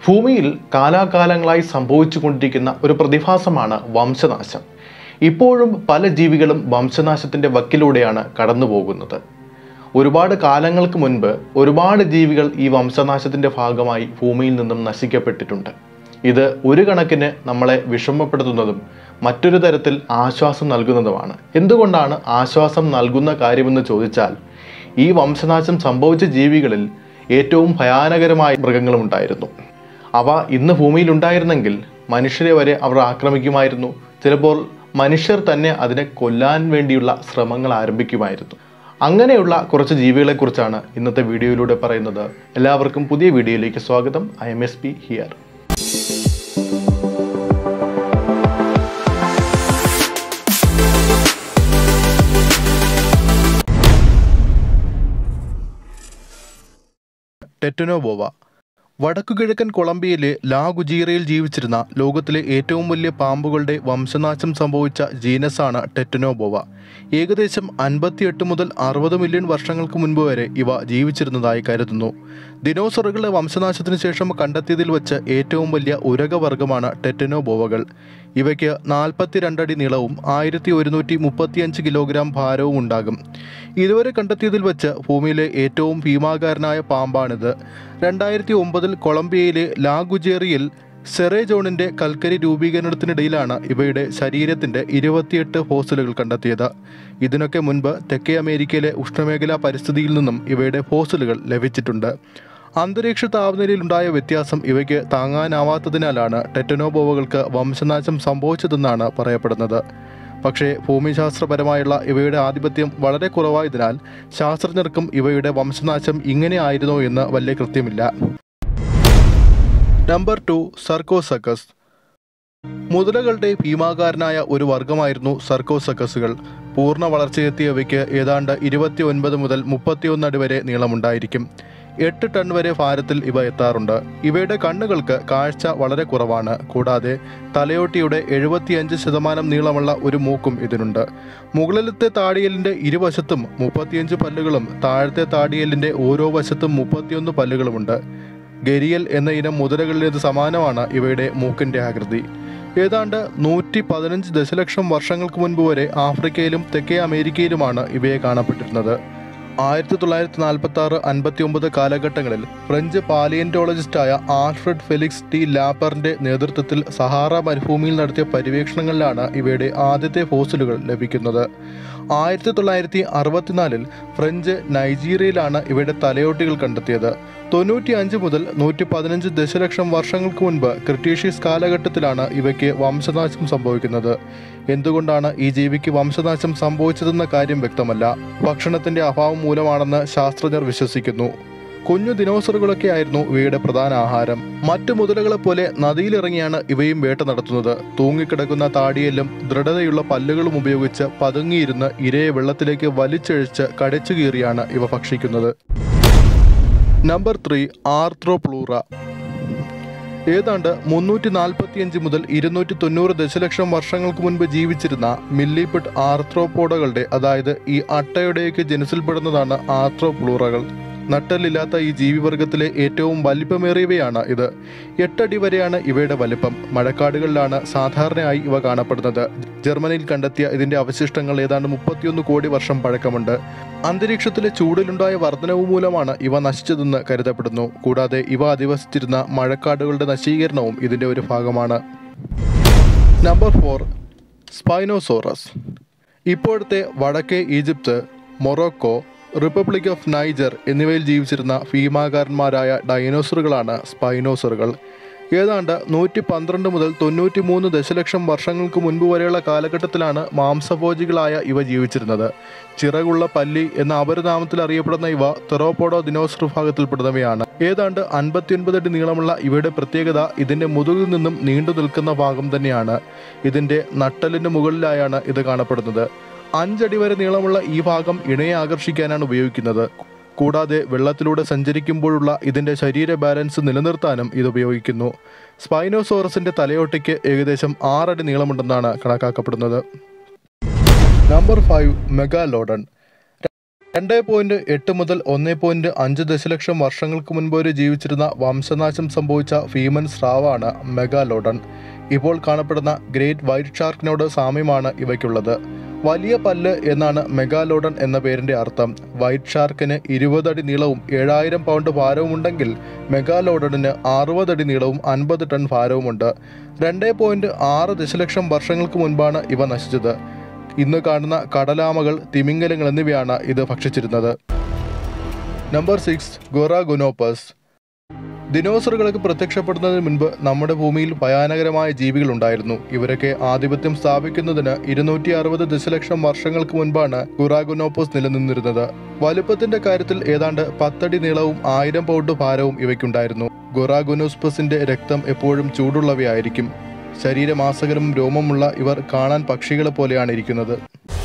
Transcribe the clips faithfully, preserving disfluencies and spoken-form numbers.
ഭൂമിയിൽ കാലാകാലങ്ങളായി സംഭവിച്ചുകൊണ്ടിരിക്കുന്ന ഒരു പ്രതിഭാസമാണ് വംശനാശം. ഇപ്പോഴും പല ജീവികളും വംശനാശത്തിൻ്റെ വക്കിലൂടെയാണ് കടന്നു പോകുന്നത്. ഒരുപാട് കാലങ്ങൾക്ക് മുൻപ് ഒരുപാട് ജീവികൾ ഈ വംശനാശത്തിൻ്റെ ഭാഗമായി ഭൂമിയിൽ നിന്നും നശിക്കപ്പെട്ടിട്ടുണ്ട്. ഇത് ഒരു കണക്കിന് നമ്മളെ വിഷമപ്പെടുത്തുന്നതും മറ്റൊരു തരത്തിൽ ആശ്വാസം നൽകുന്നതുമാണ്. എന്തുകൊണ്ടാണ് ആശ്വാസം നൽകുന്ന കാര്യമെന്ന് ചോദിച്ചാൽ, ഈ വംശനാശം സംഭവിച്ച ജീവികളിൽ ഏറ്റവും ഭയാനകരമായ മൃഗങ്ങളുമുണ്ടായിരുന്നു. അവ ഇന്ന് ഭൂമിയിൽ ഉണ്ടായിരുന്നെങ്കിൽ മനുഷ്യരെ വരെ അവർ ആക്രമിക്കുമായിരുന്നു. ചിലപ്പോൾ മനുഷ്യർ തന്നെ അതിനെ കൊല്ലാൻ വേണ്ടിയുള്ള ശ്രമങ്ങൾ ആരംഭിക്കുമായിരുന്നു. അങ്ങനെയുള്ള കുറച്ച് ജീവികളെക്കുറിച്ചാണ് ഇന്നത്തെ വീഡിയോയിലൂടെ പറയുന്നത്. എല്ലാവർക്കും പുതിയ വീഡിയോയിലേക്ക് സ്വാഗതം. I M S P here. ടെറ്റനോബോവ വടക്കുകിഴക്കൻ കൊളംബിയയിലെ ലാ ഗുജീറയിൽ ജീവിച്ചിരുന്ന ലോകത്തിലെ ഏറ്റവും വലിയ പാമ്പുകളുടെ വംശനാശം സംഭവിച്ച ജീനസാണ് ടെറ്റനോബോവ. ഏകദേശം അൻപത്തിയെട്ട് മുതൽ അറുപത് മില്യൺ വർഷങ്ങൾക്ക് മുൻപ് വരെ ഇവ ജീവിച്ചിരുന്നതായി കരുതുന്നു. ദിനോസറുകളുടെ വംശനാശത്തിനു ശേഷം കണ്ടെത്തിയതിൽ വച്ച് ഏറ്റവും വലിയ ഉരകവർഗമാണ് ടെറ്റനോബോവകൾ. ഇവയ്ക്ക് നാൽപ്പത്തിരണ്ടടി നീളവും ആയിരത്തി ഒരുന്നൂറ്റി മുപ്പത്തിയഞ്ച് കിലോഗ്രാം ഭാരവും ഉണ്ടാകും. ഇതുവരെ കണ്ടെത്തിയതിൽ വച്ച് ഭൂമിയിലെ ഏറ്റവും ഭീമാകാരനായ പാമ്പാണിത്. രണ്ടായിരത്തി ഒമ്പതിൽ കൊളംബിയയിലെ ലാ ഗുജേറിയിൽ സെറേജോണിൻ്റെ കൽക്കരി രൂപീകരണത്തിനിടയിലാണ് ഇവയുടെ ശരീരത്തിൻ്റെ ഇരുപത്തിയെട്ട് ഫോസിലുകൾ കണ്ടെത്തിയത്. ഇതിനൊക്കെ മുൻപ് തെക്കേ അമേരിക്കയിലെ ഉഷ്ണമേഖലാ പരിസ്ഥിതിയിൽ നിന്നും ഇവയുടെ ഫോസിലുകൾ ലഭിച്ചിട്ടുണ്ട്. അന്തരീക്ഷ താപനിലയിലുണ്ടായ വ്യത്യാസം ഇവയ്ക്ക് താങ്ങാനാവാത്തതിനാലാണ് ടെറ്റനോബോവകൾക്ക് വംശനാശം സംഭവിച്ചതെന്നാണ് പറയപ്പെടുന്നത്. പക്ഷേ ഭൂമിശാസ്ത്രപരമായുള്ള ഇവയുടെ ആധിപത്യം വളരെ കുറവായതിനാൽ ശാസ്ത്രജ്ഞർക്കും ഇവയുടെ വംശനാശം ഇങ്ങനെ ആയിരുന്നോ എന്ന് വലിയ കൃത്യമില്ല. Number two സർക്കോസക്കസ്. മുതലകളുടെ ഭീമാകാരനായ ഒരു വർഗമായിരുന്നു സർക്കോസക്കസുകൾ. പൂർണ്ണ വളർച്ചയെത്തിയവയ്ക്ക് ഏതാണ്ട് ഇരുപത്തി ഒൻപത് മുതൽ മുപ്പത്തിയൊന്ന് അടി വരെ നീളമുണ്ടായിരിക്കും. എട്ട് ടൺ വരെ ഭാരത്തിൽ ഇവ എത്താറുണ്ട്. ഇവയുടെ കണ്ണുകൾക്ക് കാഴ്ച വളരെ കുറവാണ്. കൂടാതെ തലയോട്ടിയുടെ എഴുപത്തിയഞ്ച് ശതമാനം നീളമുള്ള ഒരു മൂക്കും ഇതിനുണ്ട്. മുകളിലത്തെ താടിയലിൻ്റെ ഇരുവശത്തും മുപ്പത്തിയഞ്ച് പല്ലുകളും താഴത്തെ താടിയലിൻ്റെ ഓരോ വശത്തും മുപ്പത്തിയൊന്ന് പല്ലുകളുമുണ്ട്. ഗരിയൽ എന്ന ഇനം മുതലകളിലേത് സമാനമാണ് ഇവയുടെ മൂക്കിൻ്റെ ആകൃതി. ഏതാണ്ട് നൂറ്റി പതിനഞ്ച് ദശലക്ഷം വർഷങ്ങൾക്ക് മുൻപ് വരെ ആഫ്രിക്കയിലും തെക്കേ അമേരിക്കയിലുമാണ് ഇവയെ കാണപ്പെട്ടിരുന്നത്. ആയിരത്തി തൊള്ളായിരത്തി നാൽപ്പത്തി ആറ് അൻപത്തി ഒമ്പത് കാലഘട്ടങ്ങളിൽ ഫ്രഞ്ച് പാലിയന്റോളജിസ്റ്റായ ആൽഫ്രഡ് ഫെലിക്സ് ടി ലാപ്പറിൻ്റെ നേതൃത്വത്തിൽ സഹാറ മരുഭൂമിയിൽ നടത്തിയ പര്യവേക്ഷണങ്ങളിലാണ് ഇവയുടെ ആദ്യത്തെ ഫോസിലുകൾ ലഭിക്കുന്നത്. ആയിരത്തി തൊള്ളായിരത്തി അറുപത്തിനാലിൽ ഫ്രഞ്ച് നൈജീരിയയിലാണ് ഇവയുടെ തലയോട്ടികൾ കണ്ടെത്തിയത്. തൊണ്ണൂറ്റി അഞ്ച് മുതൽ നൂറ്റി പതിനഞ്ച് ദശലക്ഷം വർഷങ്ങൾക്ക് മുൻപ് ക്രിട്ടീഷ്യസ് കാലഘട്ടത്തിലാണ് ഇവയ്ക്ക് വംശനാശം സംഭവിക്കുന്നത്. എന്തുകൊണ്ടാണ് ഈ ജീവിക്ക് വംശനാശം സംഭവിച്ചതെന്ന കാര്യം വ്യക്തമല്ല. ഭക്ഷണത്തിന്റെ അഭാവം മൂലമാണെന്ന് ശാസ്ത്രജ്ഞർ വിശ്വസിക്കുന്നു. കുഞ്ഞു ദിനോസറുകളൊക്കെ ആയിരുന്നു ഇവയുടെ പ്രധാന ആഹാരം. മറ്റു മുതലകളെപ്പോലെ നദിയിലിറങ്ങിയാണ് ഇവയും വേട്ട നടത്തുന്നത്. തൂങ്ങിക്കിടക്കുന്ന താടിയെല്ലും ദൃഢതയുള്ള പല്ലുകളും ഉപയോഗിച്ച് പതുങ്ങിയിരുന്ന് ഇരയെ വെള്ളത്തിലേക്ക് വലിച്ചഴിച്ച് കടിച്ചു കീറിയാണ് ഇവ ഭക്ഷിക്കുന്നത്. Number three ആർത്രോപ്ലൂറ. ഏതാണ്ട് മുന്നൂറ്റി നാൽപ്പത്തിയഞ്ച് മുതൽ ഇരുന്നൂറ്റി തൊണ്ണൂറ് ദശലക്ഷം വർഷങ്ങൾക്ക് മുൻപ് ജീവിച്ചിരുന്ന മില്ലിപ്പിഡ് ആർത്രോപോഡകളുടെ, അതായത് ഈ അട്ടയുടെയൊക്കെ ജനുസിൽപ്പെടുന്നതാണ് ആർത്രോപ്ലൂറകൾ. നട്ടലില്ലാത്ത ഈ ജീവിവർഗത്തിലെ ഏറ്റവും വലിപ്പമേറിയവയാണ് ഇത്. എട്ടടി വരെയാണ് ഇവയുടെ വലിപ്പം. മഴക്കാടുകളിലാണ് സാധാരണയായി ഇവ കാണപ്പെടുന്നത്. ജർമ്മനിയിൽ കണ്ടെത്തിയ ഇതിൻ്റെ അവശിഷ്ടങ്ങൾ ഏതാണ്ട് മുപ്പത്തിയൊന്ന് കോടി വർഷം പഴക്കമുണ്ട്. അന്തരീക്ഷത്തിലെ ചൂടിലുണ്ടായ വർധനവ് മൂലമാണ് ഇവ നശിച്ചതെന്ന് കരുതപ്പെടുന്നു. കൂടാതെ ഇവ അധിവസിച്ചിരുന്ന മഴക്കാടുകളുടെ നശീകരണവും ഇതിൻ്റെ ഒരു ഭാഗമാണ്. Number four spinosaurus. ഇപ്പോഴത്തെ വടക്കേ Egypt, Morocco, republic of Niger എന്നിവയിൽ ജീവിച്ചിരുന്ന ഭീമാകാരന്മാരായ ഡൈനോസറുകളാണ് സ്പൈനോസറുകൾ. ഏതാണ്ട് നൂറ്റി പന്ത്രണ്ട് മുതൽ തൊണ്ണൂറ്റി മൂന്ന് ദശലക്ഷം വർഷങ്ങൾക്ക് മുൻപ് വരെയുള്ള കാലഘട്ടത്തിലാണ് മാംസഭോജികളായ ഇവ ജീവിച്ചിരുന്നത്. ചിറകുള്ള പല്ലി എന്ന അപരനാമത്തിൽ അറിയപ്പെടുന്ന ഇവ തെറോപോഡോ ദിനോസർ വിഭാഗത്തിൽപ്പെടുന്നവയാണ്. ഏതാണ്ട് അൻപത്തിയൊൻപത് അടി നീളമുള്ള ഇവയുടെ പ്രത്യേകത ഇതിൻ്റെ മുതുകിൽ നിന്നും നീണ്ടു നിൽക്കുന്ന ഭാഗം തന്നെയാണ്. ഇതിൻ്റെ നട്ടലിന് മുകളിലായാണ് ഇത് കാണപ്പെടുന്നത്. അഞ്ചടി വരെ നീളമുള്ള ഈ ഭാഗം ഇണയെ ആകർഷിക്കാനാണ് ഉപയോഗിക്കുന്നത്. കൂടാതെ വെള്ളത്തിലൂടെ സഞ്ചരിക്കുമ്പോഴുള്ള ഇതിൻ്റെ ശരീര ബാലൻസ് നിലനിർത്താനും ഇത് ഉപയോഗിക്കുന്നു. സ്പൈനോസോറസിൻ്റെ തലയോട്ടിക്ക് ഏകദേശം ആറടി നീളമുണ്ടെന്നാണ് കണക്കാക്കപ്പെടുന്നത്. Number five megalodon. രണ്ട് പോയിന്റ് എട്ട് മുതൽ ഒന്ന് പോയിന്റ് അഞ്ച് ദശലക്ഷം വർഷങ്ങൾക്ക് മുൻപ് വരെ ജീവിച്ചിരുന്ന വംശനാശം സംഭവിച്ച ഭീമൻ സ്രാവാണ് മെഗാലോഡൺ. ഇപ്പോൾ കാണപ്പെടുന്ന ഗ്രേറ്റ് വൈറ്റ് ഷാർക്കിനോട് സാമ്യമാണ് ഇവയ്ക്കുള്ളത്. വലിയ പല്ല് എന്നാണ് മെഗാലോഡൺ എന്ന പേരിൻ്റെ അർത്ഥം. വൈറ്റ് ഷാർക്കിന് ഇരുപത് അടി നീളവും ഏഴായിരം പൗണ്ട് ഭാരവും ഉണ്ടെങ്കിൽ മെഗാലോഡണിന് അറുപത് അടി നീളവും അൻപത് ടൺ ഭാരവുമുണ്ട്. രണ്ട് പോയിന്റ് ആറ് ദശലക്ഷം വർഷങ്ങൾക്ക് മുൻപാണ് ഇവ നശിച്ചത്. ഇന്ന് കാണുന്ന കടലാമകൾ, തിമിംഗലങ്ങൾ എന്നിവയാണ് ഇത് ഭക്ഷിച്ചിരുന്നത്. Number six, ഗൊറാഗൊനോപ്പസ്. ദിനോസറുകൾക്ക് പ്രത്യക്ഷപ്പെടുന്നതിന് മുൻപ് നമ്മുടെ ഭൂമിയിൽ ഭയാനകരമായ ജീവികളുണ്ടായിരുന്നു. ഇവരൊക്കെ ആധിപത്യം സ്ഥാപിക്കുന്നതിന് ഇരുന്നൂറ്റി അറുപത് ദശലക്ഷം വർഷങ്ങൾക്ക് മുൻപാണ് ഗൊറാഗൊനോപ്പസ് നിലനിന്നിരുന്നത്. വലുപ്പത്തിന്റെ കാര്യത്തിൽ ഏതാണ്ട് പത്തടി നീളവും ആയിരം പൗണ്ട് ഭാരവും ഇവയ്ക്കുണ്ടായിരുന്നു. ഗൊറാഗൊനോസ്പസിന്റെ രക്തം എപ്പോഴും ചൂടുള്ളവയായിരിക്കും. ശരീരമാസകലവും രോമമുള്ള ഇവർ കാണാൻ പക്ഷികളെ പോലെയാണ് ഇരിക്കുന്നത്.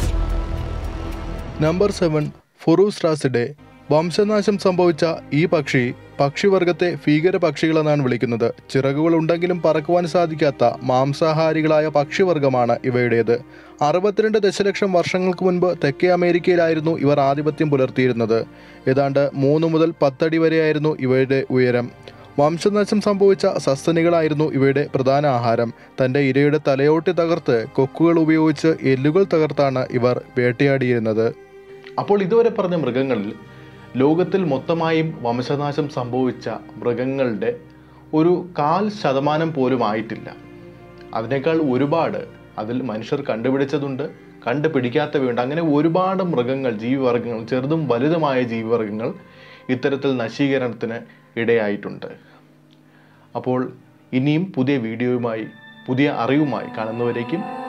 Number seven, Phorusrhacidae. വംശനാശം സംഭവിച്ച ഈ പക്ഷി പക്ഷിവർഗത്തെ ഭീകര പക്ഷികളെന്നാണ് വിളിക്കുന്നത്. ചിറകുകൾ ഉണ്ടെങ്കിലും പറക്കുവാൻ സാധിക്കാത്ത മാംസാഹാരികളായ പക്ഷിവർഗമാണ് ഇവയുടേത്. അറുപത്തിരണ്ട് ദശലക്ഷം വർഷങ്ങൾക്ക് മുൻപ് തെക്കേ അമേരിക്കയിലായിരുന്നു ഇവർ ആധിപത്യം പുലർത്തിയിരുന്നത്. ഏതാണ്ട് മൂന്ന് മുതൽ പത്തടി വരെയായിരുന്നു ഇവയുടെ ഉയരം. വംശനാശം സംഭവിച്ച സസ്തനികളായിരുന്നു ഇവയുടെ പ്രധാന ആഹാരം. തൻ്റെ ഇരയുടെ തലയോട്ടി തകർത്ത് കൊക്കുകൾ ഉപയോഗിച്ച് എല്ലുകൾ തകർത്താണ് ഇവർ വേട്ടയാടിയിരുന്നത്. അപ്പോൾ ഇതുവരെ പറഞ്ഞ മൃഗങ്ങളിൽ ലോകത്തിൽ മൊത്തമായും വംശനാശം സംഭവിച്ച മൃഗങ്ങളുടെ ഒരു കാൽ ശതമാനം പോലും ആയിട്ടില്ല. അതിനേക്കാൾ ഒരുപാട് അതിൽ മനുഷ്യർ കണ്ടുപിടിച്ചതുണ്ട്, കണ്ടുപിടിക്കാത്തവയുണ്ട്. അങ്ങനെ ഒരുപാട് മൃഗങ്ങൾ, ജീവിവർഗങ്ങൾ, ചെറുതും വലുതുമായ ജീവിവർഗങ്ങൾ ഇത്തരത്തിൽ നശീകരണത്തിന് ഇടയായിട്ടുണ്ട്. അപ്പോൾ ഇനിയും പുതിയ വീഡിയോയുമായി, പുതിയ അറിവുമായി കാണുന്നവരേക്കും